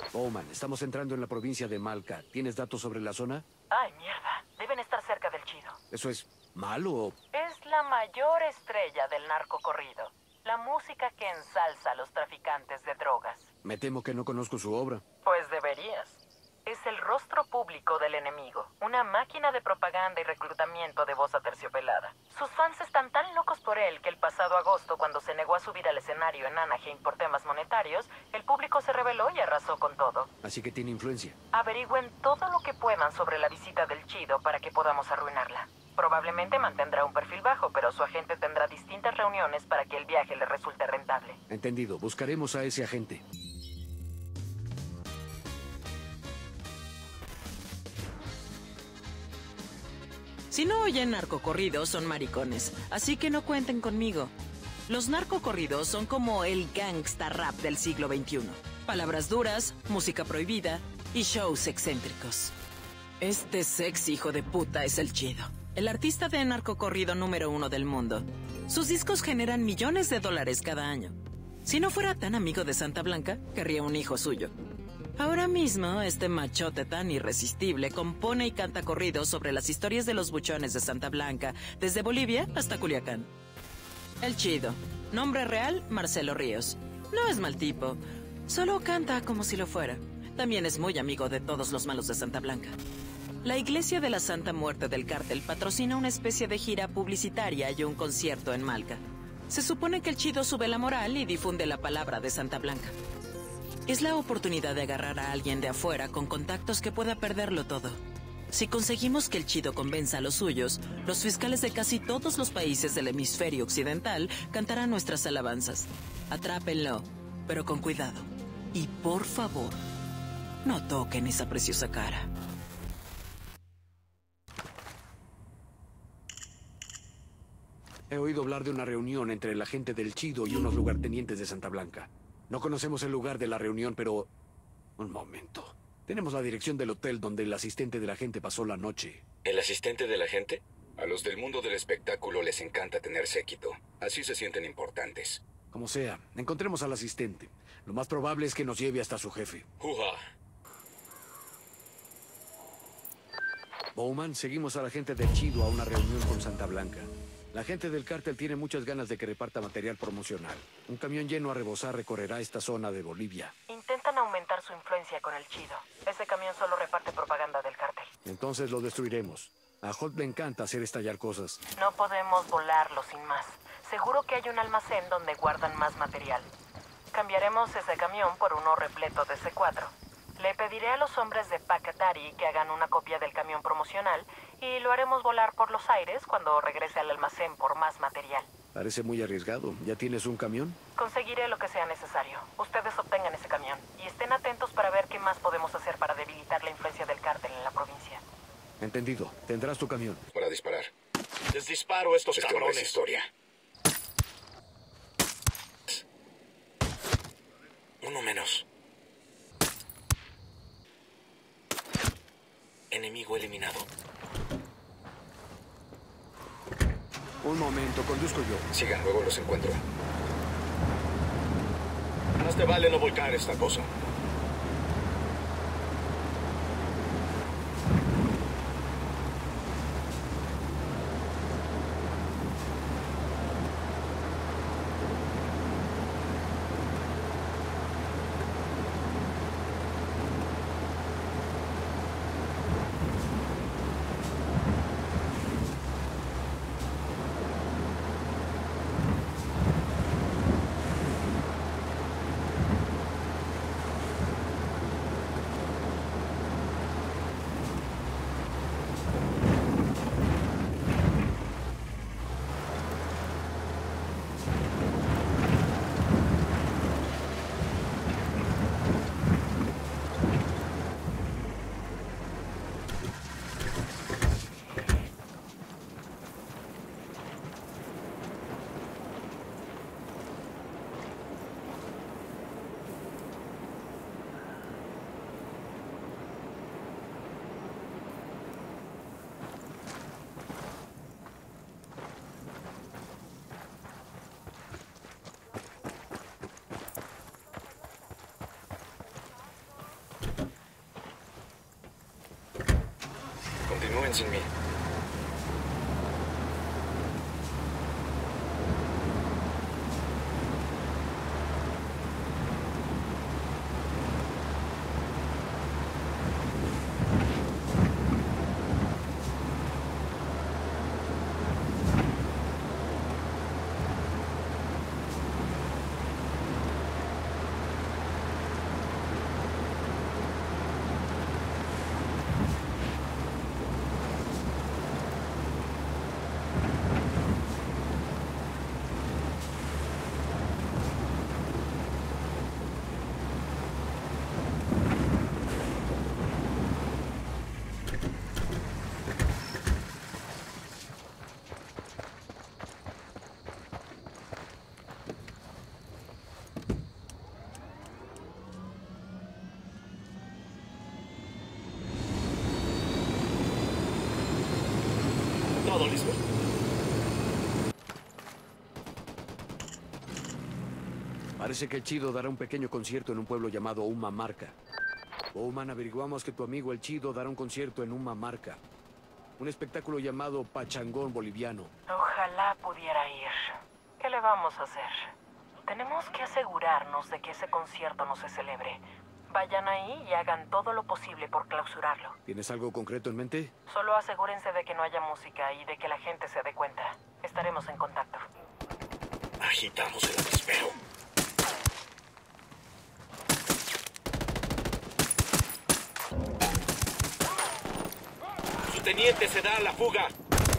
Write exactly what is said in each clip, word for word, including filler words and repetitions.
Bowman, estamos entrando en la provincia de Malca. ¿Tienes datos sobre la zona? Ay, mierda. Deben estar cerca del chido. ¿Eso es malo o...? Es la mayor estrella del narcocorrido. La música que ensalza a los traficantes de drogas. Me temo que no conozco su obra. Pues deberías. Es el rostro público del enemigo. Una máquina de propaganda y reclutamiento de voz aterciopelada. Sus fans están tan locos por él que el pasado agosto, cuando se negó a subir al escenario en Anaheim por temas monetarios, el público se rebeló y arrasó con todo. Así que tiene influencia. Averigüen todo lo que puedan sobre la visita del Chido para que podamos arruinarla. Probablemente mantendrá un perfil bajo, pero su agente tendrá distintas reuniones para que el viaje le resulte rentable. Entendido. Buscaremos a ese agente. Si no oyen narcocorridos, son maricones, así que no cuenten conmigo. Los narcocorridos son como el gangsta rap del siglo veintiuno. Palabras duras, música prohibida y shows excéntricos. Este sexy hijo de puta es el Chido, el artista de narcocorrido número uno del mundo. Sus discos generan millones de dólares cada año. Si no fuera tan amigo de Santa Blanca, querría un hijo suyo. Ahora mismo, este machote tan irresistible compone y canta corridos sobre las historias de los buchones de Santa Blanca, desde Bolivia hasta Culiacán. El Chido. Nombre real, Marcelo Ríos. No es mal tipo, solo canta como si lo fuera. También es muy amigo de todos los malos de Santa Blanca. La Iglesia de la Santa Muerte del Cártel patrocina una especie de gira publicitaria y un concierto en Malca. Se supone que el Chido sube la moral y difunde la palabra de Santa Blanca. Es la oportunidad de agarrar a alguien de afuera con contactos que pueda perderlo todo. Si conseguimos que el Chido convenza a los suyos, los fiscales de casi todos los países del hemisferio occidental cantarán nuestras alabanzas. Atrápenlo, pero con cuidado. Y por favor, no toquen esa preciosa cara. He oído hablar de una reunión entre el agente del Chido y unos lugartenientes de Santa Blanca. No conocemos el lugar de la reunión, pero... Un momento. Tenemos la dirección del hotel donde el asistente de la gente pasó la noche. ¿El asistente de la gente? A los del mundo del espectáculo les encanta tener séquito. Así se sienten importantes. Como sea, encontremos al asistente. Lo más probable es que nos lleve hasta su jefe. ¡Uja! Bowman, seguimos a la gente del Chido a una reunión con Santa Blanca. La gente del cártel tiene muchas ganas de que reparta material promocional. Un camión lleno a rebosar recorrerá esta zona de Bolivia. Intentan aumentar su influencia con el Chido. Ese camión solo reparte propaganda del cártel. Entonces lo destruiremos. A Holt le encanta hacer estallar cosas. No podemos volarlo sin más. Seguro que hay un almacén donde guardan más material. Cambiaremos ese camión por uno repleto de C cuatro. Le pediré a los hombres de Pacatari que hagan una copia del camión promocional y lo haremos volar por los aires cuando regrese al almacén por más material. Parece muy arriesgado. ¿Ya tienes un camión? Conseguiré lo que sea necesario. Ustedes obtengan ese camión y estén atentos para ver qué más podemos hacer para debilitar la influencia del cártel en la provincia. Entendido. Tendrás tu camión. Para disparar. Les disparo a estos Este cabrones. hombre es historia. Uno menos. Enemigo eliminado. Un momento, conduzco yo. Sigan, luego los encuentro. Más te vale no volcar esta cosa. continúen sin mí. Todo listo. Parece que el Chido dará un pequeño concierto en un pueblo llamado Umamarca. Bowman, averiguamos que tu amigo el Chido dará un concierto en Umamarca. Un espectáculo llamado Pachangón Boliviano. Ojalá pudiera ir. ¿Qué le vamos a hacer? Tenemos que asegurarnos de que ese concierto no se celebre. Vayan ahí y hagan todo lo posible por clausurarlo. ¿Tienes algo concreto en mente? Solo asegúrense de que no haya música y de que la gente se dé cuenta. Estaremos en contacto. Agitamos el avispero. Su teniente se da a la fuga.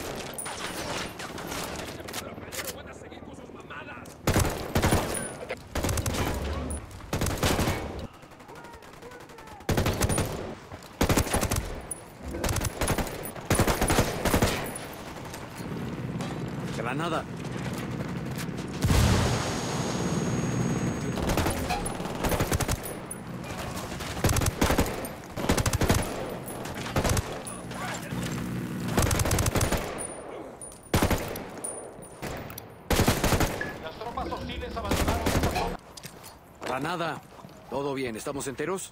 Granada. Las tropas hostiles abandonaron esta zona. Granada. ¿Todo bien? ¿Estamos enteros?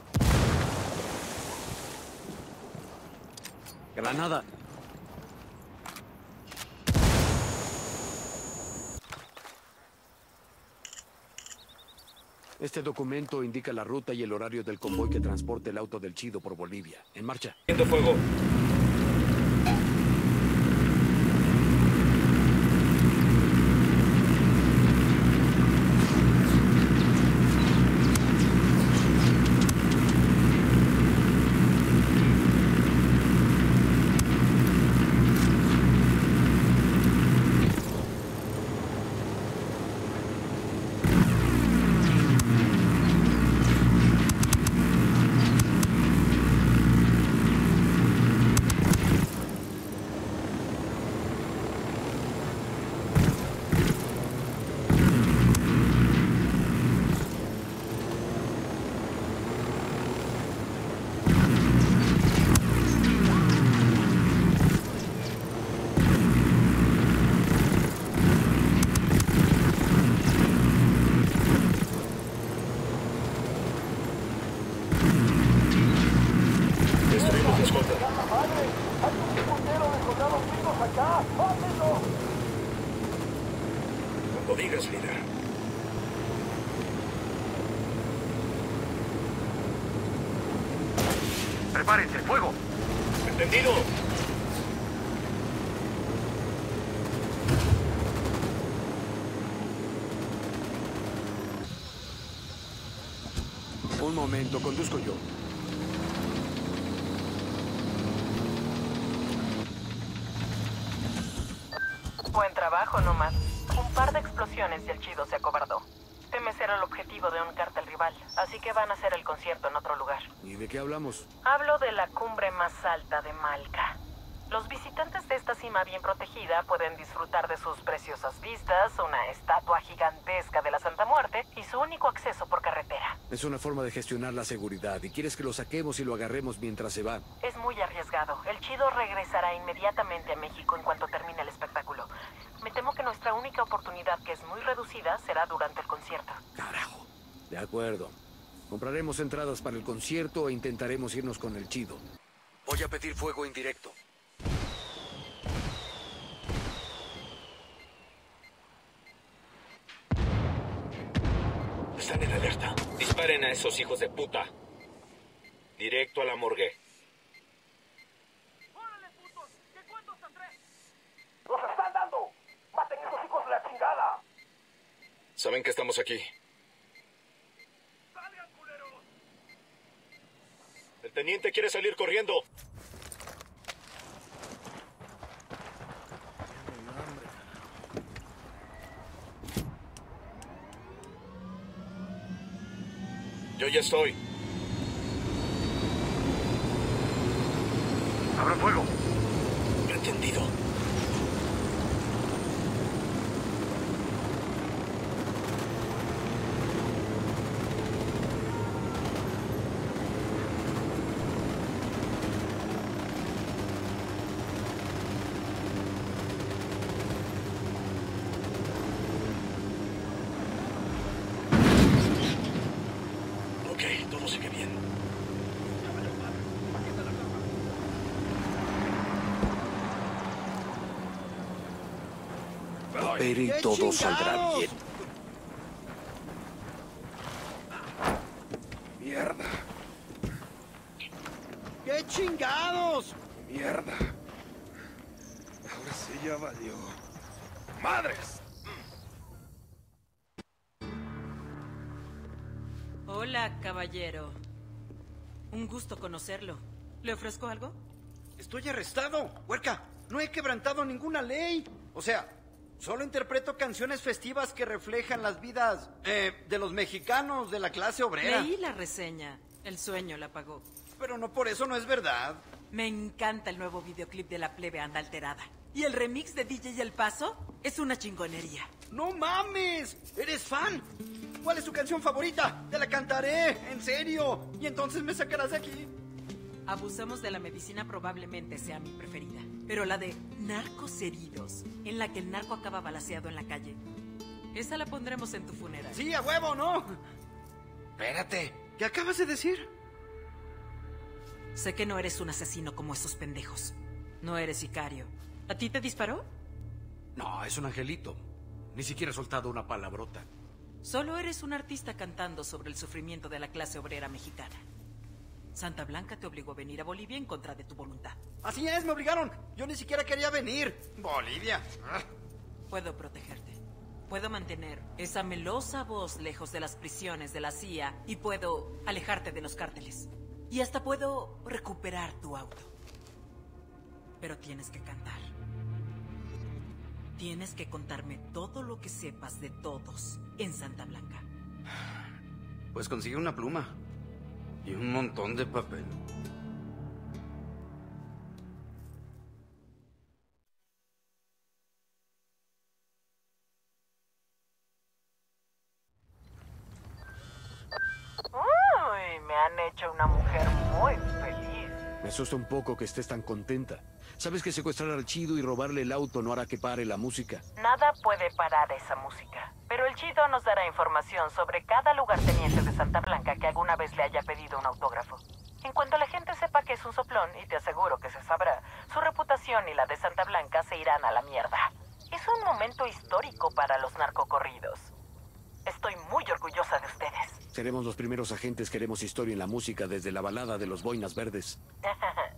Granada. Este documento indica la ruta y el horario del convoy que transporta el auto del Chido por Bolivia. En marcha. Viendo fuego. Destruimos la escolta. Cuando digas, líder. Prepárense, fuego. Entendido. Un momento, conduzco yo. Buen trabajo, nomás. Un par de explosiones y el Chido se acobardó. Teme ser el objetivo de un cártel rival, así que van a hacer el concierto en otro lugar. ¿Y de qué hablamos? Hablo de la cumbre más alta de Malca. Los visitantes de esta cima bien protegida pueden disfrutar de sus preciosas vistas, una estatua gigantesca de la Santa Muerte y su único acceso por carretera. Es una forma de gestionar la seguridad y quieres que lo saquemos y lo agarremos mientras se va. Es muy arriesgado. El Chido regresará inmediatamente a México en cuanto termine el espectáculo. Me temo que nuestra única oportunidad, que es muy reducida, será durante el concierto. Carajo. De acuerdo. Compraremos entradas para el concierto e intentaremos irnos con el Chido. Voy a pedir fuego indirecto. Maten a esos hijos de puta. Directo a la morgue. ¡Órale, putos! ¿Qué cuento hasta tres? ¡Los están dando! ¡Maten a esos hijos de la chingada! Saben que estamos aquí. ¡Salgan, culeros! El teniente quiere salir corriendo. Yo ya estoy. ¡Abran fuego! Entendido. Ok, todo sigue bien. Pero y todo saldrá bien. ¡Mierda! ¡Qué chingados! ¡Mierda! Ahora sí ya valió. ¡Madres! Hola, caballero. Un gusto conocerlo. ¿Le ofrezco algo? Estoy arrestado, huerca. No he quebrantado ninguna ley. O sea, solo interpreto canciones festivas que reflejan las vidas eh, de los mexicanos de la clase obrera. Leí la reseña. El sueño la pagó. Pero no por eso no es verdad. Me encanta el nuevo videoclip de La Plebe Anda Alterada. Y el remix de D J El Paso es una chingonería. ¡No mames! ¿Eres fan? ¿Cuál es tu canción favorita? Te la cantaré, en serio. Y entonces me sacarás de aquí. Abusamos de la medicina probablemente sea mi preferida. Pero la de Narcos Heridos, en la que el narco acaba balaceado en la calle. Esa la pondremos en tu funeral. Sí, a huevo, ¿no? Espérate, ¿qué acabas de decir? Sé que no eres un asesino como esos pendejos. No eres sicario. ¿A ti te disparó? No, es un angelito. Ni siquiera he soltado una palabrota. Solo eres un artista cantando sobre el sufrimiento de la clase obrera mexicana. Santa Blanca te obligó a venir a Bolivia en contra de tu voluntad. Así es, me obligaron. Yo ni siquiera quería venir. Bolivia. Ah. Puedo protegerte. Puedo mantener esa melosa voz lejos de las prisiones de la C I A y puedo alejarte de los cárteles. Y hasta puedo recuperar tu auto. Pero tienes que cantar. Tienes que contarme todo lo que sepas de todos en Santa Blanca. Pues consigue una pluma y un montón de papel. Uy, me han hecho una mujer muy feliz. Me asusta un poco que estés tan contenta. Sabes que secuestrar al Chido y robarle el auto no hará que pare la música. Nada puede parar esa música. Pero el Chido nos dará información sobre cada lugarteniente de Santa Blanca que alguna vez le haya pedido un autógrafo. En cuanto la gente sepa que es un soplón, y te aseguro que se sabrá, su reputación y la de Santa Blanca se irán a la mierda. Es un momento histórico para los narcocorridos. Estoy muy orgullosa de ustedes. Seremos los primeros agentes que haremos historia en la música desde la balada de los Boinas Verdes.